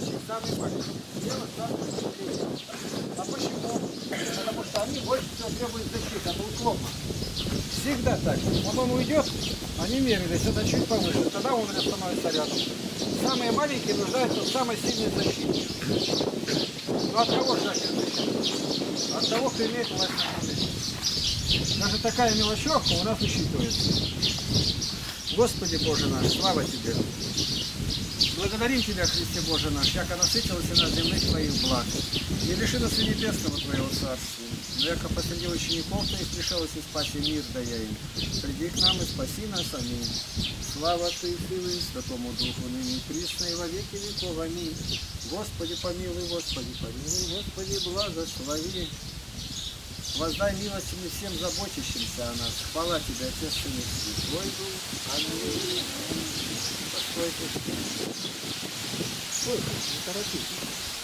мальчик, самый маленький. Дело самое быстрее. А почему? Потому что они больше всего требуют защиты, это условно. Всегда так. Вот он уйдет, они мерились, это чуть повыше, тогда он становится рядом. Самые маленькие нуждаются в самой сильной защите. Но от кого же защита? От того, кто имеет власть на земле. Даже такая мелочевка у нас учитывается. Господи Боже наш, слава Тебе! Благодарим Тебя, Христе Боже наш, яко насытился на земных Твоих благ. Не лиши нас и небесного Твоего Царствия. Но яко посреди учеников Твоих пришелось и спаси мир дая им. Приди к нам и спаси нас, аминь. Слава Ты и силы Святому Духу, ныне и присно и во веки веков, аминь. Господи помилуй, Господи помилуй, Господи благослови. Воздай милостями всем заботящимся о нас. Хвала Тебе, Отец, Сын и Святой Дух. Аминь. Постойте. Стойте, не торопитесь.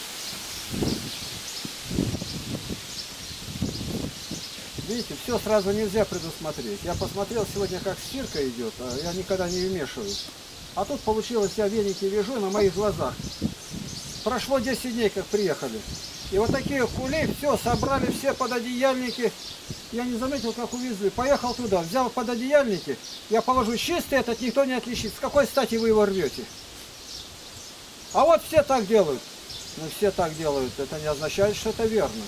Видите, все сразу нельзя предусмотреть. Я посмотрел сегодня, как стирка идет, а я никогда не вмешиваюсь. А тут получилось, я веники вяжу на моих глазах. Прошло 10 дней, как приехали. И вот такие кули, все, собрали все пододеяльники. Я не заметил, как увезли. Поехал туда, взял пододеяльники. Я положу чистый, этот никто не отличит. С какой стати вы его рвете? А вот все так делают. Ну, все так делают. Это не означает, что это верно.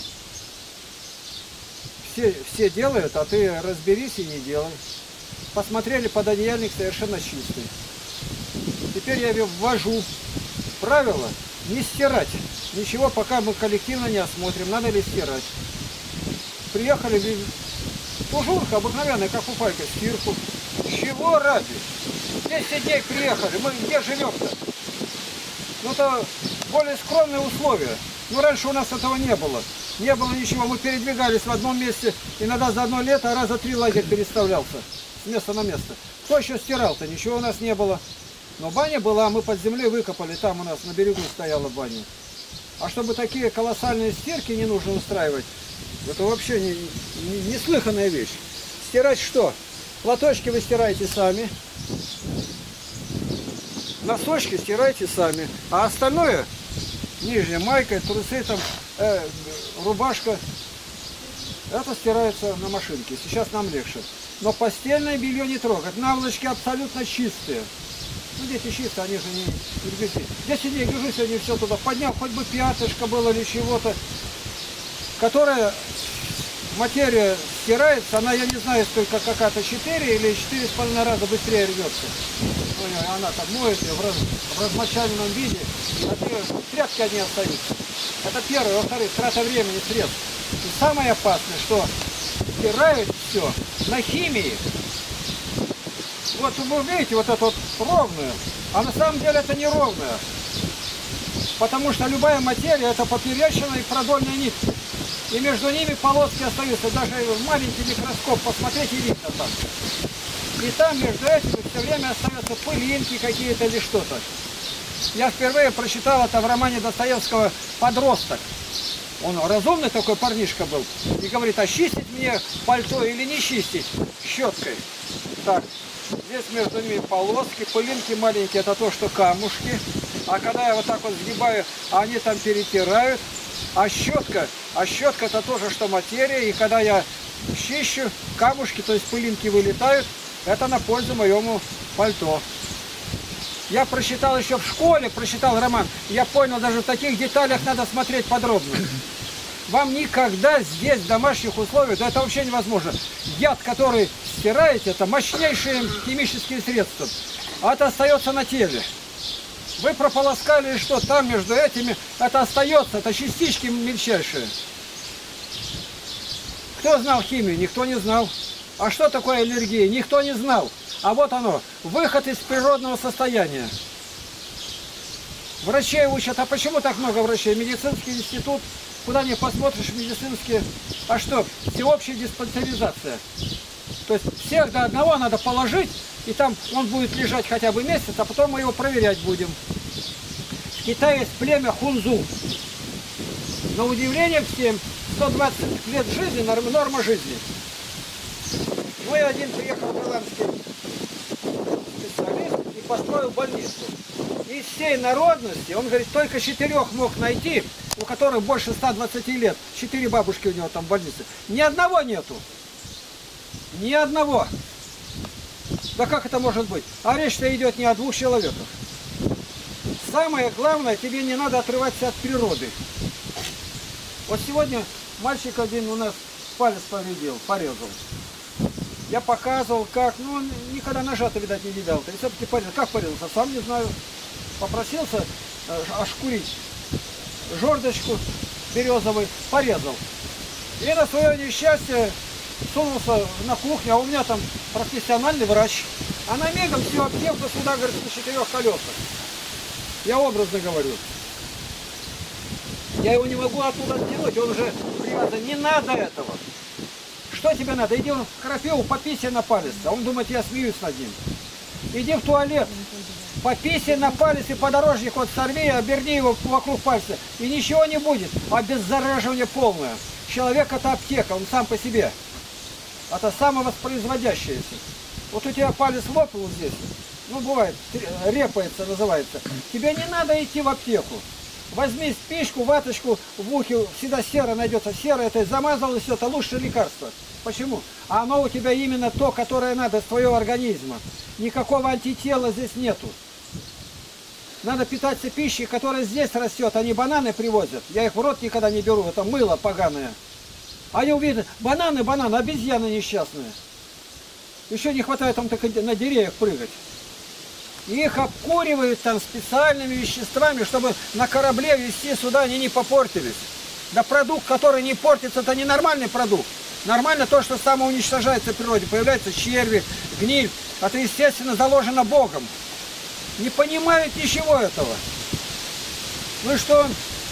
Все делают, а ты разберись и не делай. Посмотрели, пододеяльник совершенно чистый. Теперь я ввожу правило не стирать. Ничего, пока мы коллективно не осмотрим, надо ли стирать. Приехали, тужурка обыкновенная, как у Пайка, стирку. Чего ради? 10 дней приехали, мы где живем-то? Ну, это более скромные условия. Ну, раньше у нас этого не было. Не было ничего, мы передвигались в одном месте, иногда за одно лето, а раза 3 лагерь переставлялся с места на место. Кто еще стирал-то? Ничего у нас не было. Но баня была, мы под землей выкопали, там у нас на берегу стояла баня. А чтобы такие колоссальные стирки не нужно устраивать, это вообще неслыханная вещь. Стирать что? Платочки вы стираете сами, носочки стираете сами, а остальное, нижняя майка, трусы, там, рубашка, это стирается на машинке. Сейчас нам легче. Но постельное белье не трогать. Наволочки абсолютно чистые. Ну, дети чисто, они же не грязные. 10 дней гряжу сегодня все туда поднял, хоть бы пятышко было или чего-то, которая материя стирается, она, я не знаю, сколько, какая-то 4 или 4,5 раза быстрее рвется. Она там моет ее в размочаленном виде, а тряпки одни остаются. Это первое. Во-вторых, трата времени, средств. И самое опасное, что стирают все на химии. Вот вы видите, вот это вот ровное, а на самом деле это не ровное. Потому что любая материя это поперечная и продольная нитка. И между ними полоски остаются. Даже в маленький микроскоп посмотреть и видно так. И там между этими все время остаются пылинки какие-то или что-то. Я впервые прочитал это в романе Достоевского «Подросток». Он разумный такой парнишка был. И говорит, а чистить мне пальто или не чистить щеткой? Так, здесь между ними полоски, пылинки маленькие, это то, что камушки. А когда я вот так вот сгибаю, они там перетирают. А щетка это тоже, что материя. И когда я чищу, камушки, то есть пылинки вылетают, это на пользу моему пальто. Я прочитал еще в школе, прочитал роман. Я понял, даже в таких деталях надо смотреть подробно. Вам никогда здесь, в домашних условиях, да это вообще невозможно. Яд, который стираете, это мощнейшие химические средства. А это остается на теле. Вы прополоскали, что там между этими, это остается, это частички мельчайшие. Кто знал химию? Никто не знал. А что такое аллергия? Никто не знал. А вот оно, выход из природного состояния. Врачей учат. А почему так много врачей? Медицинский институт, куда ни посмотришь, медицинские. А что? Всеобщая диспансеризация. То есть всех до одного надо положить, и там он будет лежать хотя бы месяц, а потом мы его проверять будем. В Китае есть племя хунзу. На удивление всем, 120 лет жизни, норма жизни. Мой один приехал голландский специалист и построил больницу. Из всей народности, он говорит, только 4 мог найти, у которых больше 120 лет. 4 бабушки у него там в больнице. Ни одного нету. Ни одного. Да как это может быть? А речь-то идет не о 2 человеках. Самое главное, тебе не надо отрываться от природы. Вот сегодня мальчик один у нас палец повредил, порезал. Я показывал, как, ну он никогда ножа-то, видать, не видал. И все-таки порезал. Как порезался? Сам не знаю. Попросился ошкурить жердочку березовой, порезал. И на свое несчастье сунулся на кухню, а у меня там профессиональный врач. Она мигом всю аптеку сюда, говорит, на 4 колесах. Я образно говорю. Я его не могу оттуда оттянуть, он уже привязан. Не надо этого. Что тебе надо? Иди в крапиву, попися на палец. А он думает, я смеюсь над ним. Иди в туалет, попися на палец и подорожник вот сорви, оберни его вокруг пальца. И ничего не будет. Обеззараживание полное. Человек это аптека, он сам по себе. Это самовоспроизводящееся. Вот у тебя палец лопнул здесь. Ну, бывает, репается, называется. Тебе не надо идти в аптеку. Возьми спичку, ваточку, в ухе всегда сера найдется. Сера это замазал и все, это лучшее лекарство. Почему? А оно у тебя именно то, которое надо с твоего организма. Никакого антитела здесь нету. Надо питаться пищей, которая здесь растет. Они бананы привозят. Я их в рот никогда не беру. Это мыло поганое. Они увидят, бананы, обезьяны несчастные. Еще не хватает там только на деревьях прыгать. Их обкуривают там специальными веществами, чтобы на корабле везти сюда, они не попортились. Да продукт, который не портится, это не нормальный продукт. Нормально то, что самоуничтожается в природе. Появляются черви, гниль. Это, естественно, заложено Богом. Не понимают ничего этого. Ну и что?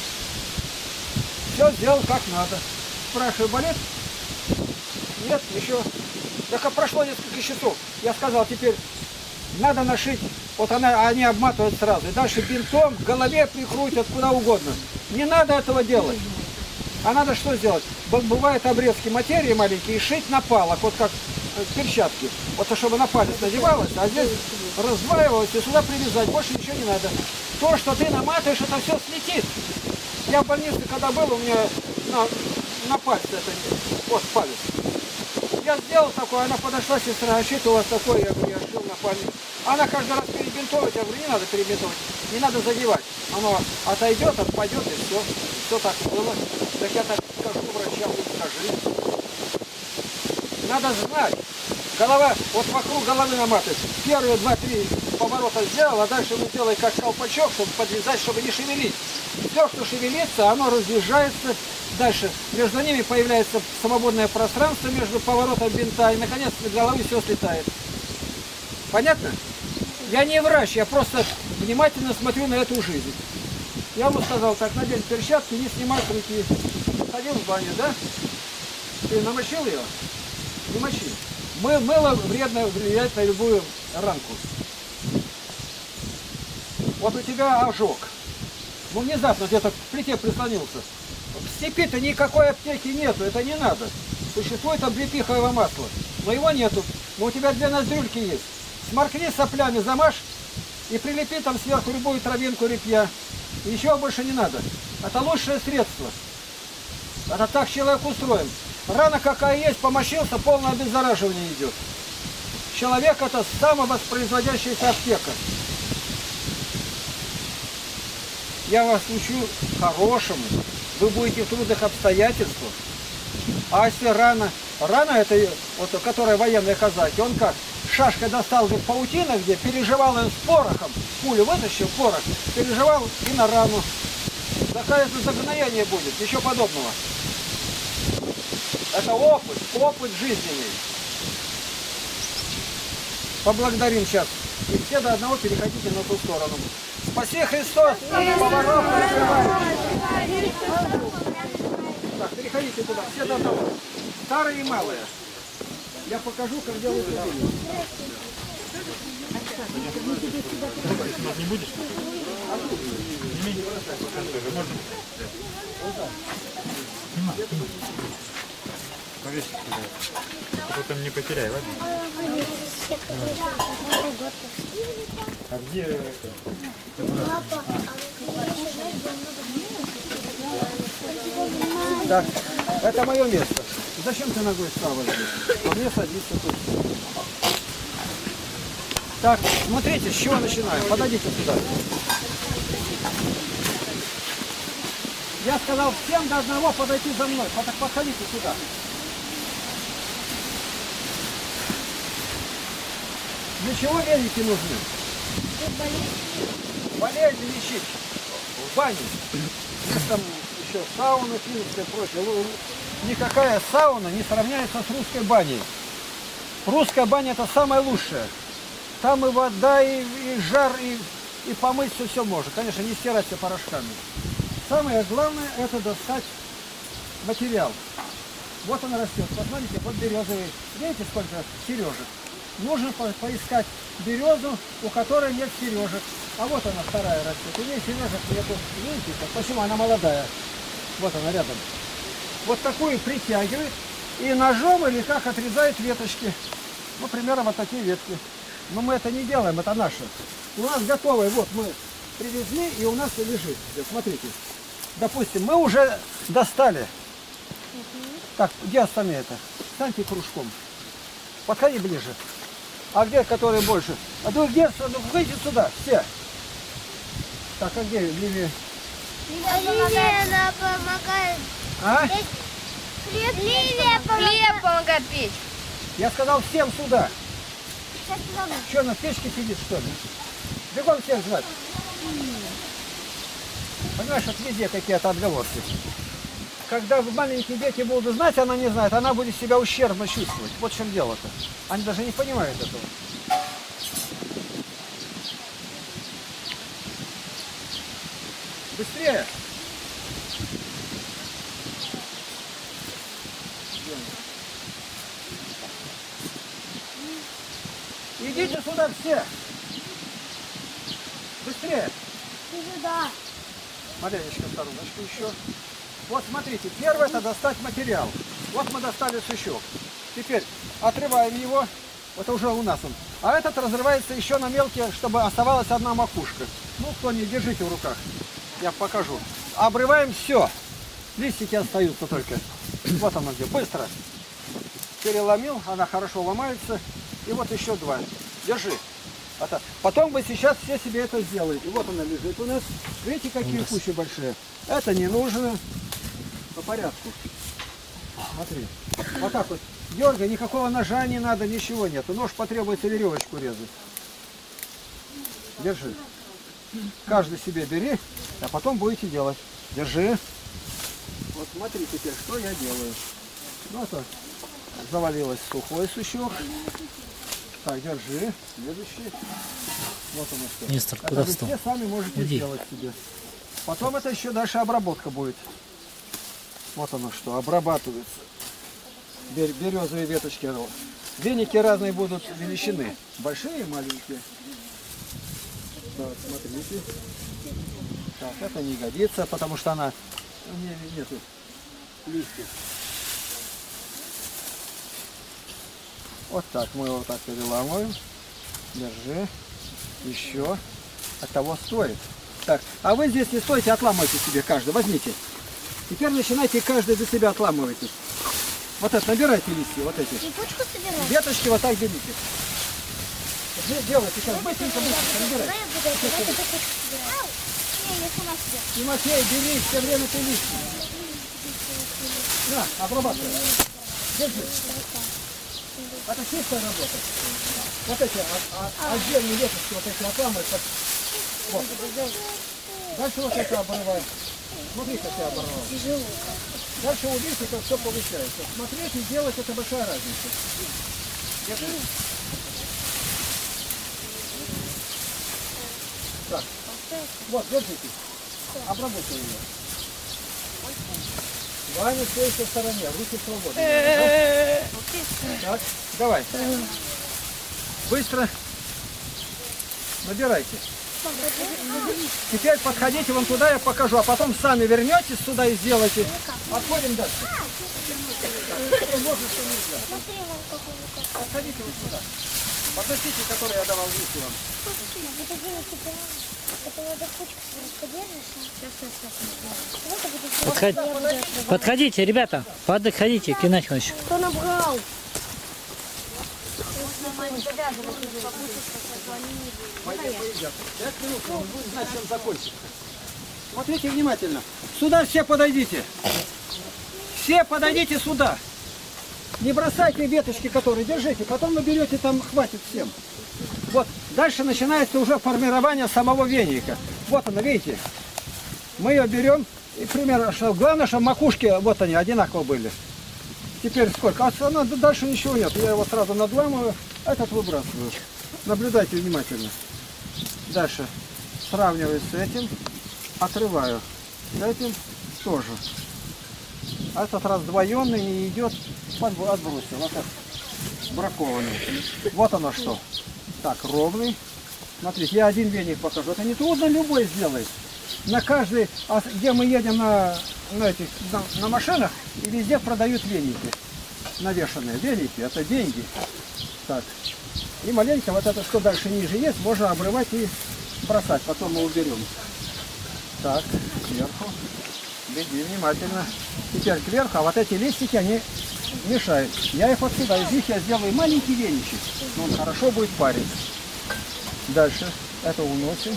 Все сделал как надо. Спрашиваю, болит? Нет, еще. Так прошло несколько часов. Я сказал, теперь надо нашить. Вот они обматывают сразу. И дальше бинтом в голове прикрутят куда угодно. Не надо этого делать. А надо что сделать? Бывают обрезки материи маленькие и шить на палок, вот как перчатки. Вот чтобы на палец надевалось, а здесь раздваивалось и сюда привязать. Больше ничего не надо. То, что ты наматываешь, это все слетит. Я в больнице, когда был, у меня на пальце это, вот палец. Я сделал такое, она подошла, сестра, а что у вас такое? Я говорю, я шил на палец. Она каждый раз перебинтовывает, я говорю, не надо перебинтовывать, не надо задевать. Оно отойдет, отпадет и все. Все так было. Так я так скажу врачам, скажи. Надо знать. Голова, вот вокруг головы наматывать. Первые 2-3 поворота сделал, а дальше вы делай как колпачок, чтобы подвязать, чтобы не шевелить. Все, что шевелится, оно разъезжается. Дальше между ними появляется свободное пространство между поворотом бинта, и наконец с головы все слетает. Понятно? Я не врач, я просто внимательно смотрю на эту жизнь. Я ему сказал, так, надень перчатки, не снимай с руки. Ходил в баню, да? Ты намочил ее? Не мочи. Мыло вредно влияет на любую ранку. Вот у тебя ожог. Ну, внезапно где-то к плите прислонился. В степи-то никакой аптеки нету, это не надо. Существует облепиховое масло, но его нету. Но у тебя 2 ноздрюльки есть. Сморкни соплями, замажь и прилепи там сверху любую травинку репья. И ничего больше не надо. Это лучшее средство. Это так человек устроен. Рана какая есть, помощился, полное обеззараживание идет. Человек это самовоспроизводящаяся аптека. Я вас учу хорошему. Вы будете в трудных обстоятельствах. А если рана это, вот, которая военные казаки, он как? Шашкой достал где паутина, где переживал ее с порохом, пулю вытащил, порох, переживал и на рану. Такое загноение будет, ничего подобного. Это опыт жизненный. Поблагодарим сейчас. И все до одного переходите на ту сторону. Спаси Христос! Поворот открываем. Так, переходите туда, все до одного. Старые и малые. Я покажу, как делают людей. Не будешь? повесить туда. Потом не потеряй, ладно? А где это? Так, это мое место. Зачем ты ногой стала здесь? А мне садиться тут. Так, смотрите, с чего начинаем. Подойдите сюда. Я сказал всем до одного подойти за мной. Подходите сюда. Для чего веники нужны? Болезни лечить. В бане. Есть там еще сауна, финская и прочее. Никакая сауна не сравняется с русской баней. Русская баня это самое лучшее. Там и вода, и жар, и помыть все можно. Конечно, не стирать все порошками. Самое главное это достать материал. Вот он растет. Посмотрите, вот березовый. Видите, сколько сережек? Нужно поискать березу, у которой нет сережек. А вот она вторая растет. У нее сережек нету. Видите, почему она молодая? Вот она рядом. Вот такую притягивает и ножом или как отрезает веточки. Ну, примерно вот такие ветки. Но мы это не делаем, это наше. У нас готовые, вот мы привезли и у нас и лежит. Смотрите. Допустим, мы уже достали. Так, где остальные-то? Станьте кружком. Подходи ближе. А где, которые больше? А ты где? Ну, выйдите сюда, все. Так, а где Ливия? Ливия, она помогает. А? Ливия помогает печь. Я сказал всем сюда. Сейчас туда. Что, на печке сидит, что ли? Бегом всех звать. Понимаешь, вот везде какие-то отговорки. Когда маленькие дети будут знать, она не знает, она будет себя ущербно чувствовать. Вот в чем дело-то. Они даже не понимают этого. Быстрее! Идите сюда все! Быстрее! Сюда. Маленечко, стороночку еще. Вот смотрите, первое это достать материал. Вот мы достали сучок. Теперь отрываем его. Это уже у нас он. А этот разрывается еще на мелкие, чтобы оставалась одна макушка. Ну, кто не, держите в руках. Я покажу. Обрываем все. Листики остаются только. Вот оно где. Быстро. Переломил, она хорошо ломается. И вот еще два. Держи. Это. Потом вы сейчас все себе это сделаете. Вот она лежит у нас. Видите, какие кучи большие. Это не нужно. По порядку. Смотри. Вот так вот. Дергай, никакого ножа не надо, ничего нету. Нож потребуется веревочку резать. Держи. Каждый себе бери, а потом будете делать. Держи. Вот смотри теперь, что я делаю. Ну это завалилось сухой сучок. Так, держи. Следующий. Вот у нас все. Мистер, Это куда вы встал? все сами можете сделать себе. Потом это еще дальше обработка будет. Вот оно что, обрабатывается. Березовые веточки. Веники разные будут величины. Большие и маленькие. Так, смотрите. Так, это не годится, потому что она... Нету листьев. Вот так, мы его так переламываем. Держи. Еще. От того стоит. Так, а вы здесь не стойте, отламывайте себе каждый. Возьмите. Теперь начинайте каждый за себя отламывайте. Вот это, набирайте листья, вот эти. Липучку собираем. Веточки вот так берите. Делайте сейчас, быстренько, набирайте. Тимофей, бери все время ты листья. На, обрабатывай. Держи. Это чистая работа. Вот эти отдельные веточки, вот эти отламываются. Вот. Дальше вот это обрываем. Смотри, как я оборвал. Тяжело. Дальше увидите, как все получается. Смотреть и делать — это большая разница. Держи. Так. Вот, держите. Обработай ее. Ваня, стой в стороне, руки свободны. Так, давай. Быстро. Набирайте. Теперь подходите вон туда, я покажу, а потом сами вернетесь сюда и сделайте. Отходим дальше. возможно, что нельзя. Смотри, вон какой никак. Подходите вот сюда. Подносите, который я давал вместе вам. Это дело типа. Это надо кучку подержишь. Вот это будет. Подходи- Подходите, ребята, подходите, Геннадий Иванович. Кто набрал? Поедят. 5 минут, он будет знать, чем закончится. Смотрите внимательно. Сюда все подойдите. Все подойдите сюда. Не бросайте веточки, которые держите. Потом вы берете, там хватит всем. Вот. Дальше начинается уже формирование самого веника. Вот оно, видите. Мы ее берем. И примерно, что главное, чтобы макушки, вот они, одинаково были. Теперь сколько? А дальше ничего нет. Я его сразу надламываю, этот выбрасываю. Наблюдайте внимательно. Дальше сравниваю с этим. Отрываю. С этим тоже. А этот раздвоенный не идет, отбросил. Вот так, бракованный. Вот оно что. Так, ровный. Смотрите, я один веник покажу. Это не трудно, любой сделает. На каждый, где мы едем на машинах, и везде продают веники. Навешанные веники, это деньги. Так. И маленько вот это, что дальше ниже есть, можно обрывать и бросать. Потом мы уберем. Так, сверху. Беги внимательно. Теперь кверху, а вот эти листики, они мешают. Я их вот сюда, из них я сделаю маленький веничек. Но он хорошо будет парить. Дальше это уносим.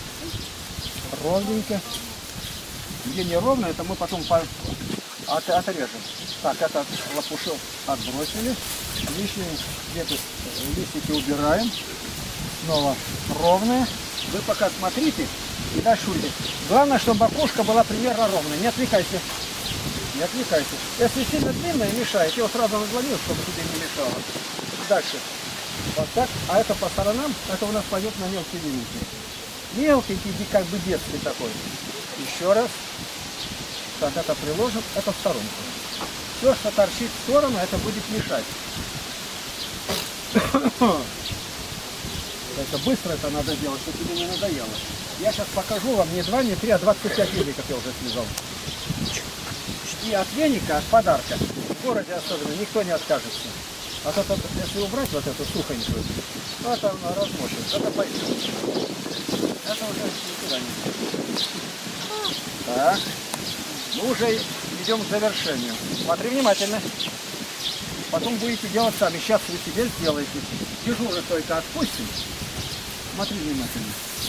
Ровненько. Где не ровно, это мы потом отрежем. Так, это лопушок отбросили. Лишние где-то листики убираем. Снова ровные. Вы пока смотрите и дошуйте. Главное, чтобы макушка была примерно ровная. Не отвлекайся. Не отвлекайся. Если сильно длинная, мешает. Я его сразу надломил, чтобы тебе не мешало. Дальше. Вот так. А это по сторонам, это у нас пойдет на мелкие веники. Мелкий, как бы детский такой. Еще раз. Так, это приложим, это в сторонку. Все, что торчит в сторону, это будет мешать. Это быстро это надо делать, чтобы тебе не надоело. Я сейчас покажу вам не 2, не 3, а 25 веников я уже связал. И от веника, от подарка, в городе особенно, никто не откажется. А то, если убрать вот эту сухонькую, то это она размочит, это пойдет. Это уже никуда не. Так, мы уже идем к завершению. Смотри внимательно. Потом будете делать сами. Сейчас вы себе сделаете. Дежуры только отпустим. Смотри внимательно.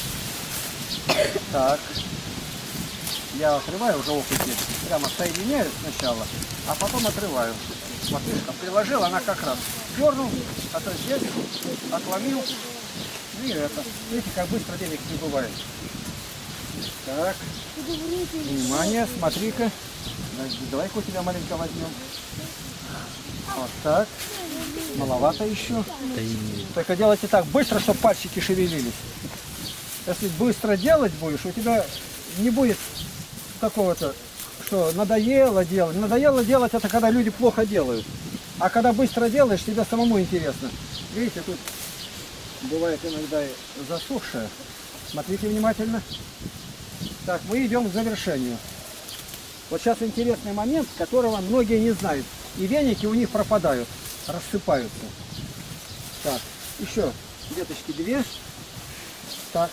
Так. Я отрываю уже опыте. Прямо соединяю сначала, а потом отрываю. Смотри, приложил, она как раз дернул, а то здесь отломил. И это. Видите, как быстро денег не бывает. Так. Внимание, смотри-ка. Давай-ка у тебя маленько возьмем. Вот так. Маловато еще. Только делайте так быстро, чтобы пальчики шевелились. Если быстро делать будешь, у тебя не будет такого-то, что надоело делать. Надоело делать это когда люди плохо делают. А когда быстро делаешь, тебе самому интересно. Видите, тут бывает иногда и засохшее. Смотрите внимательно. Так, мы идем к завершению. Вот сейчас интересный момент, которого многие не знают. И веники у них пропадают, рассыпаются. Так, еще веточки 2. Так.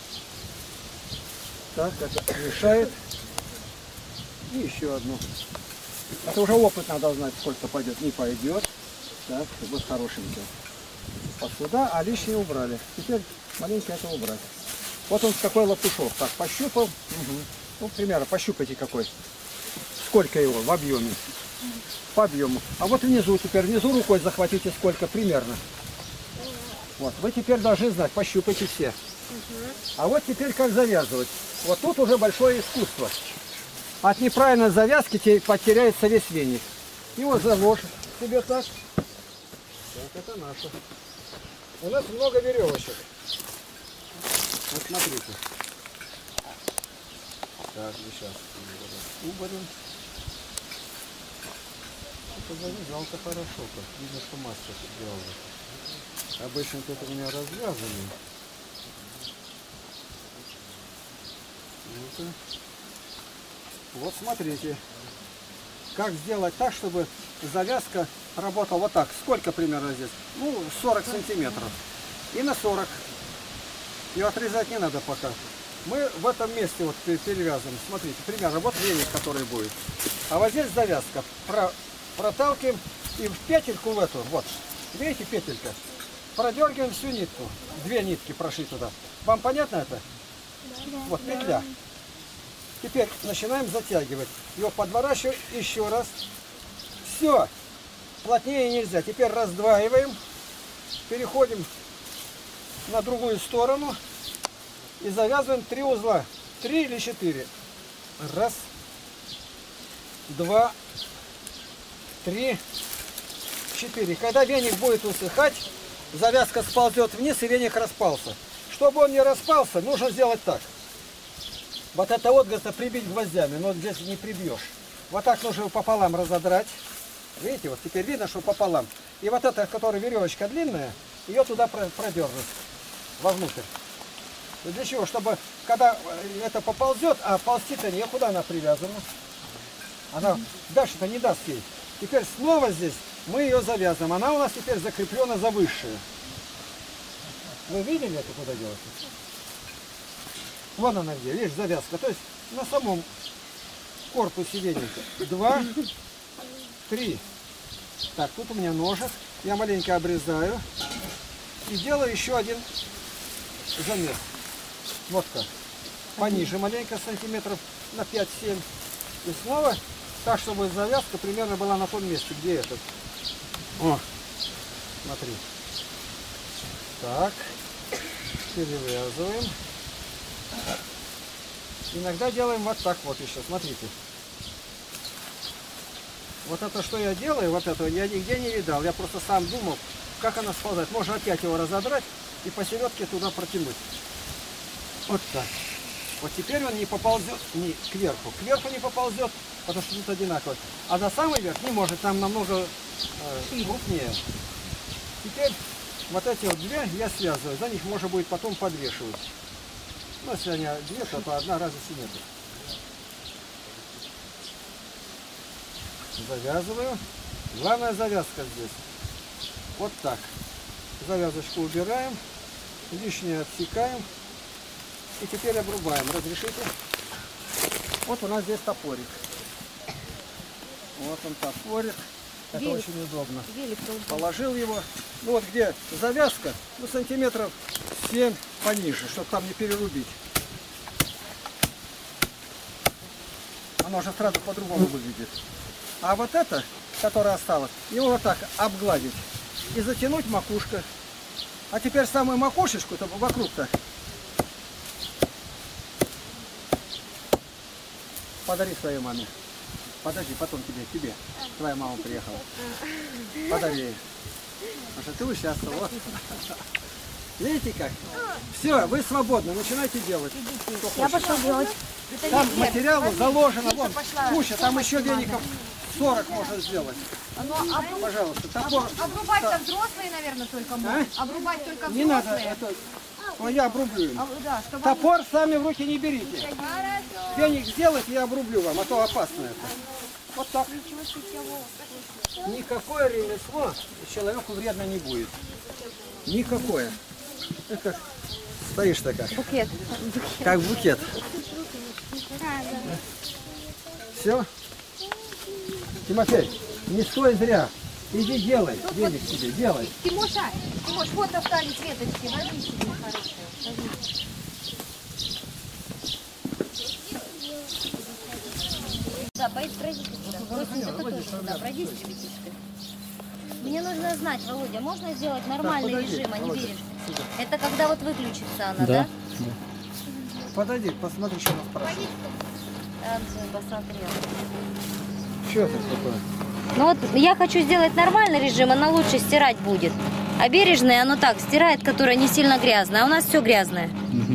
Так, это мешает. И еще одну. Это уже опыт надо знать, сколько пойдет. Не пойдет. Так, вот хорошенький. Вот сюда, а лишнее убрали. Теперь маленько это убрать. Вот он какой лопушок. Так, пощупал. Угу. Ну, примерно, пощупайте какой. Сколько его в объеме. По объему. А вот внизу теперь, внизу рукой захватите сколько примерно. Вот, вы теперь должны знать, пощупайте все. А вот теперь как завязывать. Вот тут уже большое искусство. От неправильной завязки потеряется весь веник. И вот заложь себе так. Так, это наше. У нас много веревочек. Вот смотрите. Так, сейчас уберем. Это завязал-то хорошо, как видно, что мастер сделал. Обычно тут у меня развязаны. Вот смотрите, как сделать так, чтобы завязка работала вот так. Сколько примерно здесь? Ну, 40 сантиметров. И на 40. Ее отрезать не надо пока. Мы в этом месте вот перевязываем. Смотрите, примерно, вот веник, который будет. А вот здесь завязка. Проталкиваем и в петельку в эту, вот. Видите, петелька? Продергиваем всю нитку. 2 нитки прошли туда. Вам понятно это? Да. Вот петля. Теперь начинаем затягивать. Ее подворачиваем еще раз. Все. Плотнее нельзя. Теперь раздваиваем. Переходим на другую сторону. И завязываем 3 узла. 3 или 4. Раз. 2. 3. 4. Когда веник будет усыхать, завязка сползет вниз и веник распался. Чтобы он не распался, нужно сделать так. Вот это вот, говорится, прибить гвоздями, но здесь не прибьешь. Вот так нужно его пополам разодрать. Видите, вот теперь видно, что пополам. И вот эта, которая веревочка длинная, ее туда продернуть вовнутрь. И для чего? Чтобы, когда это поползет, а ползти-то некуда, она привязана. Она дальше-то не даст ей. Теперь снова здесь мы ее завязываем. Она у нас теперь закреплена за высшую. Вы видели это, куда делать? Вон она где, видишь, завязка. То есть на самом корпусе веника. 2, 3. Так, тут у меня ножик. Я маленько обрезаю. И делаю еще один замес. Вот так. Пониже маленько, сантиметров на 5-7. И снова так, чтобы завязка примерно была на том месте, где этот. О, смотри. Так. Перевязываем. Иногда делаем вот так вот еще. Смотрите. Вот это, что я делаю, вот этого я нигде не видал. Я просто сам думал, как она сползает. Можно опять его разодрать и посередке туда протянуть. Вот так. Вот теперь он не поползет ни кверху. Кверху не поползет, потому что тут одинаково. А до самый верх не может, там намного крупнее. Теперь вот эти вот 2 я связываю. За них можно будет потом подвешивать. Ну, если они 2, то одна разницы нет. Завязываю. Главная завязка здесь. Вот так. Завязочку убираем. Лишнее отсекаем. И теперь обрубаем. Разрешите? Вот у нас здесь топорик. Вот он топорик. Это Велик. очень удобно. Велик тоже. Положил его. Ну вот где завязка, ну сантиметров 7 пониже, чтобы там не перерубить. Оно уже сразу по-другому выглядит. А вот это, которое осталось, его вот так обгладить и затянуть макушка. А теперь самую макушечку-то вокруг-то подари своей маме. Подожди, потом тебе. Твоя мама приехала. Подари ей. Потому что ты участвовала. Видите как? Все, вы свободны, начинайте делать. Что Я хочешь. пошел делать. Там материалу заложено, вон, куча, там еще веников 40 можно сделать. Пожалуйста, топор. Обрубать-то взрослые, наверное, только могут. Обрубать только Не надо, взрослые. это, я обрублю им. Да, чтобы Топор сами в руки не берите. Веник сделать, я обрублю вам, а то опасно это. Вот так. Никакое ремесло человеку вредно не будет. Никакое. Это стоишь-то как? букет. Как букет. Все? Тимофей, не стой зря. Иди делай. Веник себе, делай. Тимоша, вот остались веточки, возьми себе хорошие. Возьми. Да, пройдите сюда. Да, пройдите ребятишка. Мне нужно знать, Володя, можно сделать нормальный подойди, режим, а не Володя. бережный? Это когда вот выключится она, Да. да? Подойди, посмотри, что она спрашивает. Танцую, посмотрела. Что это такое? Ну вот я хочу сделать нормальный режим, она лучше стирать будет. А бережный, оно так, стирает, которое не сильно грязное. А у нас все грязное.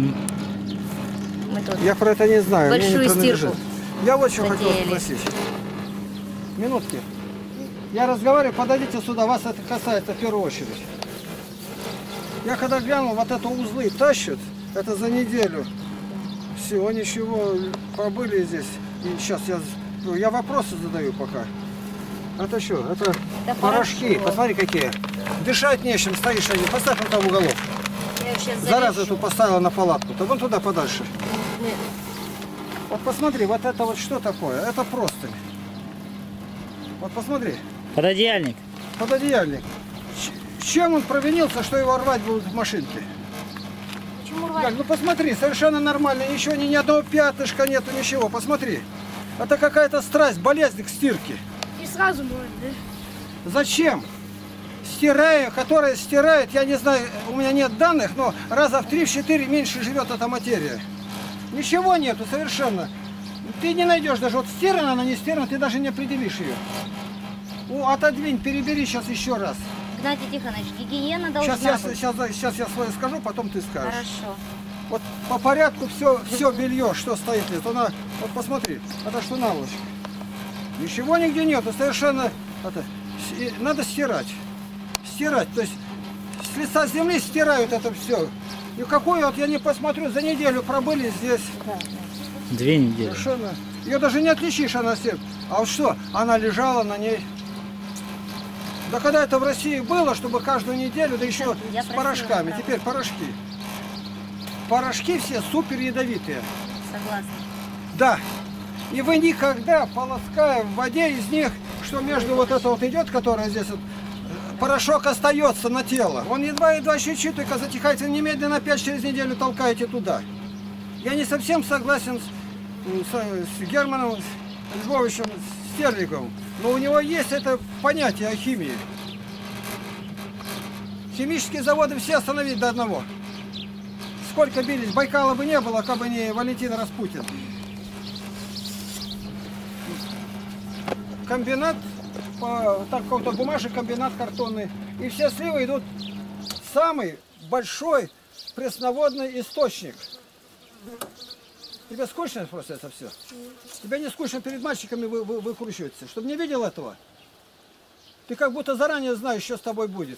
Мы тут. Я про это не знаю. мне не Большую принадлежит. стирку Я вот что хотел затеяли. спросить. Минутки. Я разговариваю, подойдите сюда, вас это касается в первую очередь. Я когда глянул, вот это узлы тащат, это за неделю. Всего ничего, побыли здесь. И сейчас я Ну, я вопросы задаю пока. Это что? Это порошки. порошок. Посмотри, какие. Дышать нечем, стоишь один. Поставь он там в уголок. Я сейчас Заразу эту поставила на палатку. То вон туда подальше. Нет. Вот посмотри, вот это вот что такое? Это простынь. Вот посмотри. Пододеяльник. Пододеяльник. Чем он провинился, что его рвать будут в машинке? Почему рвать? Галь, ну посмотри, совершенно нормально, ничего, ни одного пятнышка нету, ничего, посмотри. Это какая-то страсть, болезнь к стирке. И сразу можно, да? Зачем? Стирая, которая стирает, я не знаю, у меня нет данных, но раза в 3-4 меньше живет эта материя. Ничего нету совершенно. Ты не найдешь даже, вот стирана она, не стирана, ты даже не определишь ее. Отодвинь, перебери сейчас еще раз. Игнатий Тихонович, гигиена должна быть. Сейчас я свое скажу, потом ты скажешь. Хорошо. Вот по порядку все белье, что стоит здесь. Вот посмотри, это что наволочка. Ничего нигде нету, совершенно. Надо стирать. Стирать, то есть с лица земли стирают это все. И какую, вот я не посмотрю, за неделю пробыли здесь. Да. 2 недели. Совершенно. Ее даже не отличишь, она стирает. А вот что, она лежала на ней. Да когда это в России было, чтобы каждую неделю, да еще Я с просила, порошками. да. Теперь порошки. Порошки все супер ядовитые. Согласна. Да. И вы никогда, полоская в воде из них, что между вот это вот идет, которая здесь вот, порошок остается на тело. Он едва-едва чуть-чуть, только затихается, немедленно опять через неделю толкаете туда. Я не совсем согласен с Германом Львовичем Стерлиговым, но у него есть это понятие о химии. Химические заводы все остановить до одного. Сколько бились, Байкала бы не было, как бы не Валентин Распутин. Комбинат, такой-то бумажек, комбинат картонный. И все сливы идут в самый большой пресноводный источник. Тебе скучно просто это все? Тебе не скучно перед мальчиками выкручиваться? Чтобы не видел этого? Ты как будто заранее знаешь, что с тобой будет.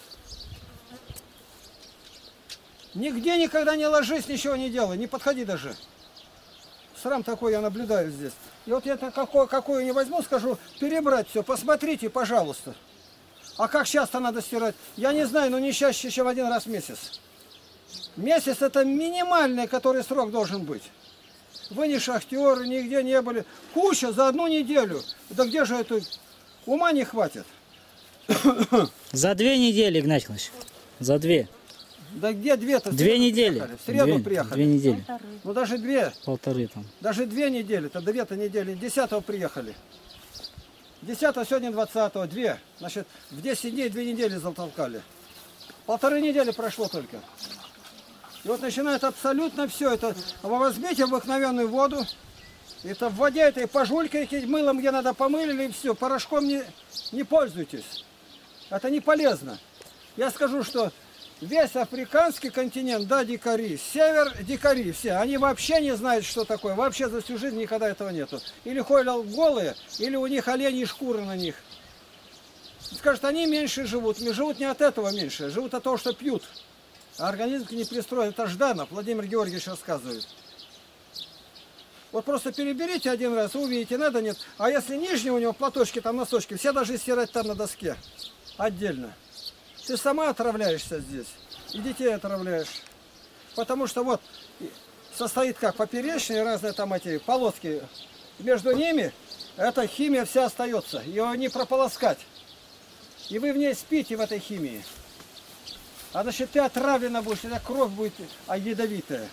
Нигде никогда не ложись, ничего не делай, не подходи даже. Срам такой я наблюдаю здесь. И вот я какую не возьму, скажу, перебрать все, посмотрите, пожалуйста. А как часто надо стирать? Я не знаю, но не чаще, чем 1 раз в месяц. Месяц это минимальный, который срок должен быть. Вы не шахтеры, нигде не были. Куча за 1 неделю. Да где же это? Ума не хватит. За 2 недели, Игнатий Иванович. За 2. Да где 2-то? 2 недели. В среду приехали. 2 недели. Ну даже 2. 1,5 там. Даже 2 недели, то 2 недели. 10-го приехали. 10-го, сегодня 20-го, 2. Значит, в 10 дней 2 недели затолкали. 1,5 недели прошло только. И вот начинает абсолютно все это. Вы возьмите обыкновенную воду. Это в воде этой пожулькайте, мылом где надо помылили, и все. Порошком не пользуйтесь. Это не полезно. Я скажу, что весь африканский континент, да, дикари, север дикари все, они вообще не знают, что такое, вообще за всю жизнь никогда этого нету. Или ходят голые, или у них оленьи шкуры на них. Скажут, они меньше живут, живут не от этого меньше, живут от того, что пьют. А организм не пристроен, это Жданов, Владимир Георгиевич рассказывает. Вот просто переберите 1 раз, увидите, надо, нет. А если нижние у него платочки, там носочки, все должны стирать там на доске, отдельно. Ты сама отравляешься здесь, и детей отравляешь. Потому что вот состоит как поперечные разные там эти полоски. Между ними эта химия вся остается. Ее не прополоскать. И вы в ней спите, в этой химии. А значит, ты отравлена будешь, у тебя кровь будет ядовитая.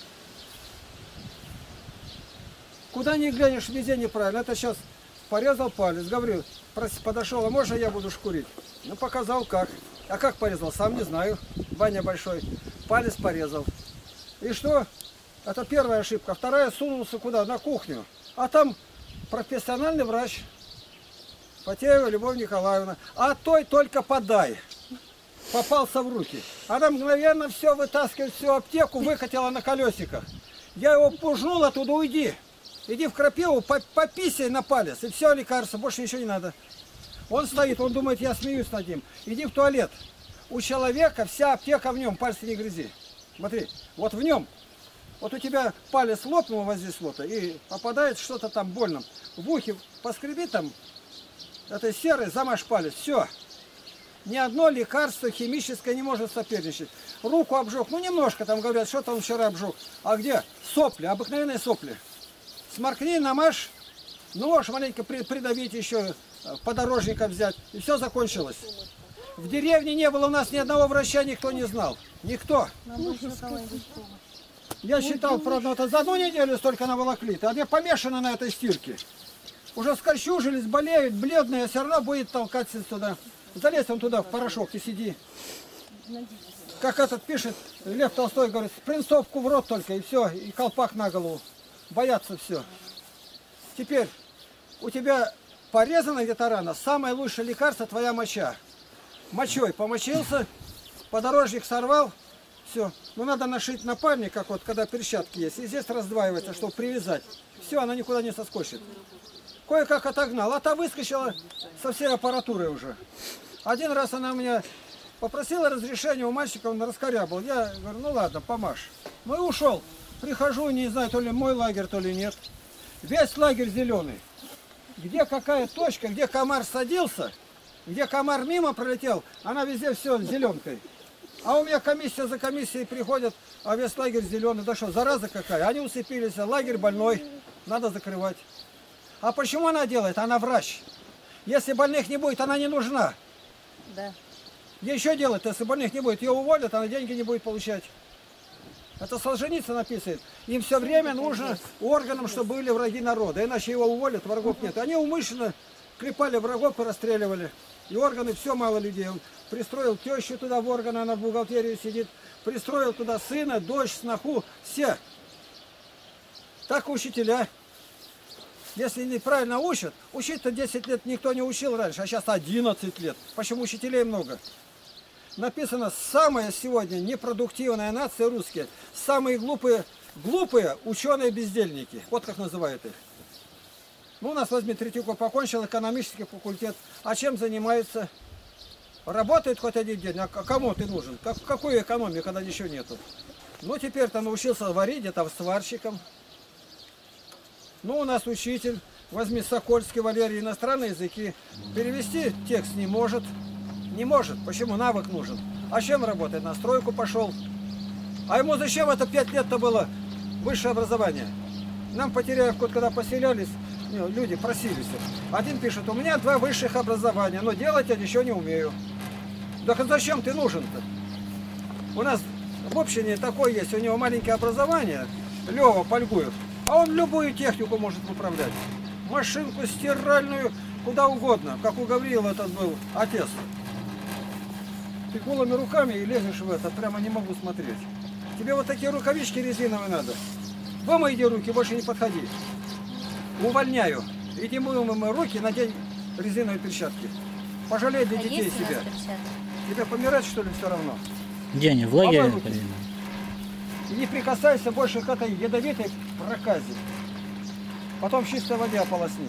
Куда ни глянешь, везде неправильно. Это сейчас порезал палец, говорю, подошел, а можно я буду шкурить? Ну, показал как. А как порезал, сам не знаю. Ваня большой. Палец порезал. И что? Это первая ошибка. Вторая, сунулся куда? На кухню. А там профессиональный врач. Потеева Любовь Николаевна. А той только подай. Попался в руки. Она мгновенно все вытаскивает, всю аптеку выкатила на колесиках. Я его пужнул оттуда, уйди. Иди в крапиву, пописай на палец. И все, лекарство, больше ничего не надо. Он стоит, он думает, я смеюсь над ним. Иди в туалет. У человека вся аптека в нем, пальцы не грызи. Смотри, вот в нем. Вот у тебя палец лопнул вот здесь вот, и попадает что-то там больно. В ухе поскреби там этой серой, замажь палец. Все. Ни одно лекарство химическое не может соперничать. Руку обжег, ну немножко там говорят, что-то он вчера обжег. А где? Сопли, обыкновенные сопли. Сморкни, намажь, нож маленько придавить еще, подорожника взять. И все закончилось. В деревне не было у нас ни одного врача, никто не знал. Никто. Я считал, правда, вот за одну неделю столько наволокли. А мне помешано на этой стирке. Уже скольчужились, болеют, бледные, все равно будет толкаться туда. Залезь он туда, в порошок, и сиди. Как этот пишет, Лев Толстой говорит, принцовку в рот только, и все, и колпак на голову. Боятся все. Теперь, у тебя порезана где-то рана, самое лучшее лекарство твоя моча. Мочой помочился, подорожник сорвал, все. Ну надо нашить напарник, как вот, когда перчатки есть, и здесь раздваивается, чтобы привязать. Все, она никуда не соскочит. Кое-как отогнал, а та выскочила со всей аппаратурой уже. Один раз она меня попросила разрешения у мальчика, он раскорябал. Я говорю, ну ладно, помажь. Ну и ушел. Прихожу, не знаю, то ли мой лагерь, то ли нет. Весь лагерь зеленый. Где какая точка, где комар садился, где комар мимо пролетел, она везде все зеленкой. А у меня комиссия за комиссией приходят, а весь лагерь зеленый. Да что, зараза какая? Они усыпились, лагерь больной, надо закрывать. А почему она делает? Она врач. Если больных не будет, она не нужна. Да. Ей еще делать, если больных не будет? Ее уволят, она деньги не будет получать. Это Солженицын написывает. Им все время нужно органам, чтобы были враги народа. Иначе его уволят, врагов нет. Они умышленно клепали врагов и расстреливали. И органы, все мало людей. Он пристроил тещу туда в органы, она в бухгалтерии сидит. Пристроил туда сына, дочь, сноху. Все. Так учителя. Если неправильно учат, учить-то 10 лет никто не учил раньше, а сейчас 11 лет. Почему учителей много? Написано, самая сегодня непродуктивная нация русские. Самые глупые ученые-бездельники. Вот как называют их. Ну, у нас, возьми, Третьяков окончил экономический факультет. А чем занимается? Работает хоть один день. А кому ты нужен? Какую экономию, когда ничего нету? Ну, теперь-то научился варить где-то сварщиком. Ну, у нас учитель, возьми Сокольский Валерий, иностранные языки, перевести текст не может. Не может. Почему? Навык нужен. А чем работает? На стройку пошел. А ему зачем это 5 лет-то было высшее образование? Нам по Теряевку, когда поселялись, люди просились. Один пишет, у меня 2 высших образования, но делать я ничего не умею. Так зачем ты нужен-то? У нас в общине такое есть, у него маленькое образование, Лева Польгуев. А он любую технику может управлять. Машинку стиральную, куда угодно. Как у Гавриила этот был отец. Ты голыми руками и лезешь в это, прямо не могу смотреть. Тебе вот такие рукавички резиновые надо. Вымой иди руки, больше не подходи. Увольняю. Иди вымой руки, надень резиновые перчатки. Пожалей для детей себя. Тебе помирать, что ли, все равно? Где они? В лагере? И не прикасайся больше к этой ядовитой проказе. Потом в чистой воде ополосни.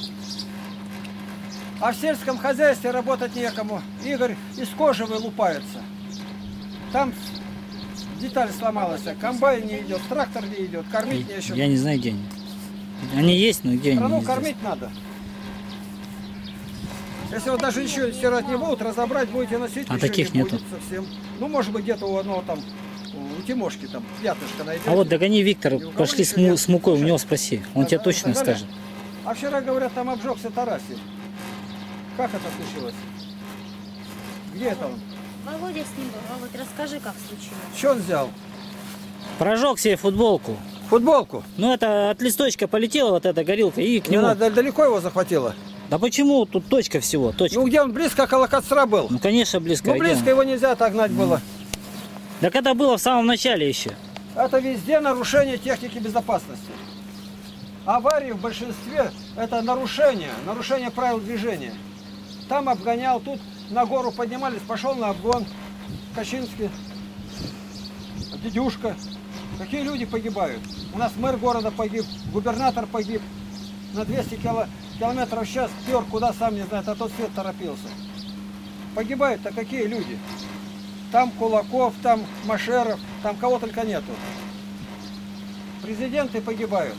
А в сельском хозяйстве работать некому. Игорь из кожи вылупается. Там деталь сломалась, комбайн не идет, трактор не идет, кормить нечем. Я не знаю, где они. Они есть, но где они? Страну кормить надо. Если вот даже ничего стирать не будут, разобрать будете носить, а таких не нету совсем. Ну, может быть, где-то у одного там, у Тимошки там пятнышко найдете. А вот догони Виктора, пошли с мукой, у него спроси, он тебе точно скажет. А вчера, говорят, там обжегся Тарасев. Как это случилось? Где это он? Володя с ним был. Володь, расскажи, как случилось. Что он взял? Прожег себе футболку. Футболку? Ну, это от листочка полетела вот эта горилка и к нему... Далеко его захватило? Да почему? Тут точка всего, точка. Ну, где он близко к Алакатсра был? Ну, конечно, близко. Ну, близко его нельзя отогнать было. Так это было в самом начале еще. Это везде нарушение техники безопасности. Аварии в большинстве это нарушение правил движения. Там обгонял, тут на гору поднимались, пошел на обгон. Качинский, Дедюшка. Какие люди погибают? У нас мэр города погиб, губернатор погиб. На 200 километров в час пер, куда сам не знает, а тот свет торопился. Погибают-то какие люди? Там Кулаков, там Машеров, там кого только нету. президенты погибают.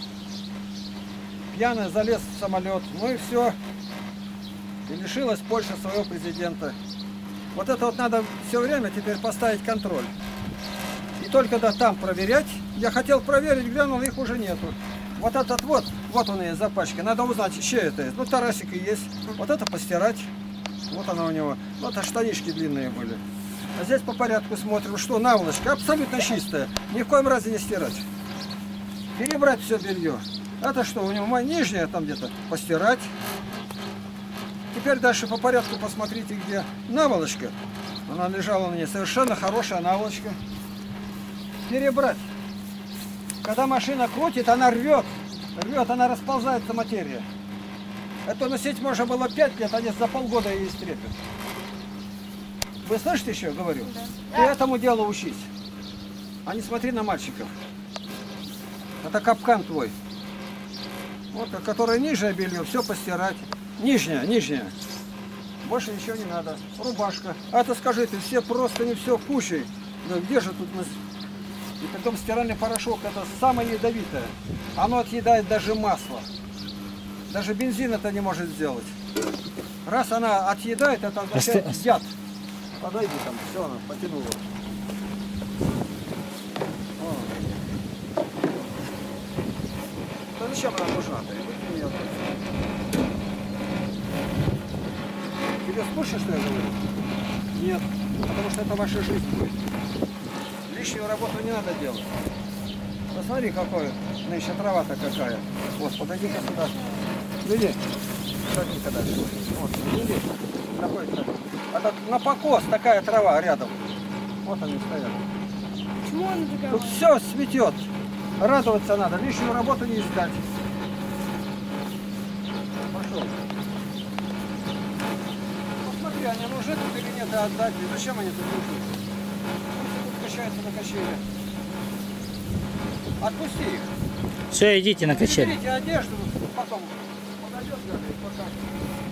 Пьяный залез в самолет, ну и все. И лишилась Польша своего президента. Вот это вот надо все время теперь поставить контроль. И только да там проверять. Я хотел проверить, глянул, их уже нету. Вот этот вот он и за пачкой. Надо узнать, чей это есть. Ну, Тарасик и есть. Вот это постирать. Вот она у него. Вот штанишки длинные были. А здесь по порядку смотрим, что наволочка абсолютно чистая. Ни в коем разе не стирать. Перебрать все белье. Это что, у него нижняя там где-то постирать. Теперь дальше по порядку посмотрите, где наволочка. Она лежала на ней. Совершенно хорошая наволочка. Перебрать. Когда машина крутит, она рвет. Рвет, она расползается материя. Это носить можно было 5 лет, они за полгода ее истрепят. Вы слышите еще, говорю? Да. Ты этому делу учись. А не смотри на мальчиков. Это капкан твой. Вот, которое нижнее белье, все постирать. Нижняя. Больше ничего не надо. Рубашка. А то скажите, все просто не все кучей. Да где же тут... И потом стиральный порошок, это самое ядовитое. Оно отъедает даже масло. Даже бензин это не может сделать. Раз она отъедает, это означает яд. Подойди там, все, она потянула. Да зачем она нужна-то? Выкинь ее. Тебе скучно, что я говорю? Нет, потому что это ваша жизнь будет. Лишнюю работу не надо делать. Посмотри, какой нынче трава-то какая. Вот, подойди-ка сюда. Иди. Садись-ка дальше. Вот, иди. Какой трава? Это на покос такая трава рядом. Вот они стоят. Почему она такая? Тут все цветет. Радоваться надо, лишнюю работу не искать. Пошел. Посмотри, они нужны тут или нет, и отдать. И зачем они тут нужны? Тут качаются на качели. Отпусти их. Все, идите на качели. Берите одежду, потом подойдет, и покажет.